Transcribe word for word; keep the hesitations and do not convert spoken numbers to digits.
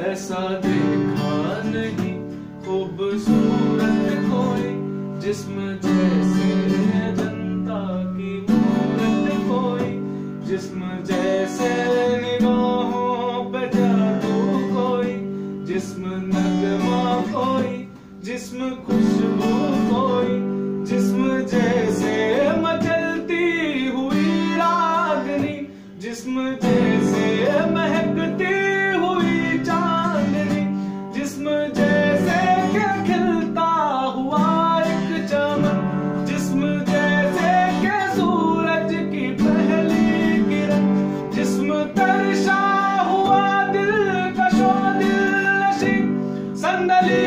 ऐसा देखा नहीं खूबसूरत कोई, जिस्म जैसे जनता की मूरत कोई, जिस्म जैसे निगाहों पे जादू कोई, जिस्म नगमा कोई, जिस्म खुशबू कोई, जिस्म जैसे मचलती हुई रागनी, जिस्म जैसे महकती हुई चांदनी, जिस्म जैसे क्या खिलता हुआ एक चमन, जिस्म जैसे क्या सूरज की पहली किरण, जिस्म तरशा हुआ दिल कशो दिल नशी संदली